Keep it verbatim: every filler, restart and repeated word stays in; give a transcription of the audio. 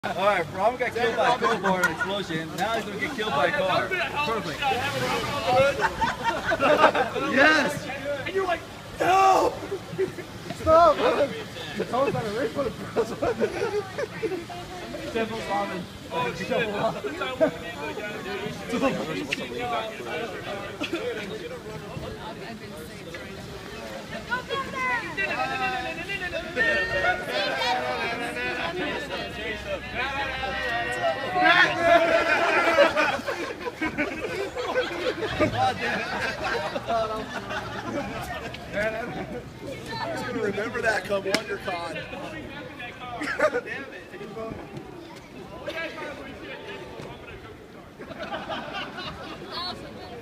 Alright, Ron got killed by a crowbar and explosion. Now he's gonna get killed by a car. Perfect. Yes! And you're like, no! Stop! The tone's not a race for the press. Devil's ramen. Oh, shit. That's not what we need to He's gonna remember that come WonderCon. Damn it. Awesome.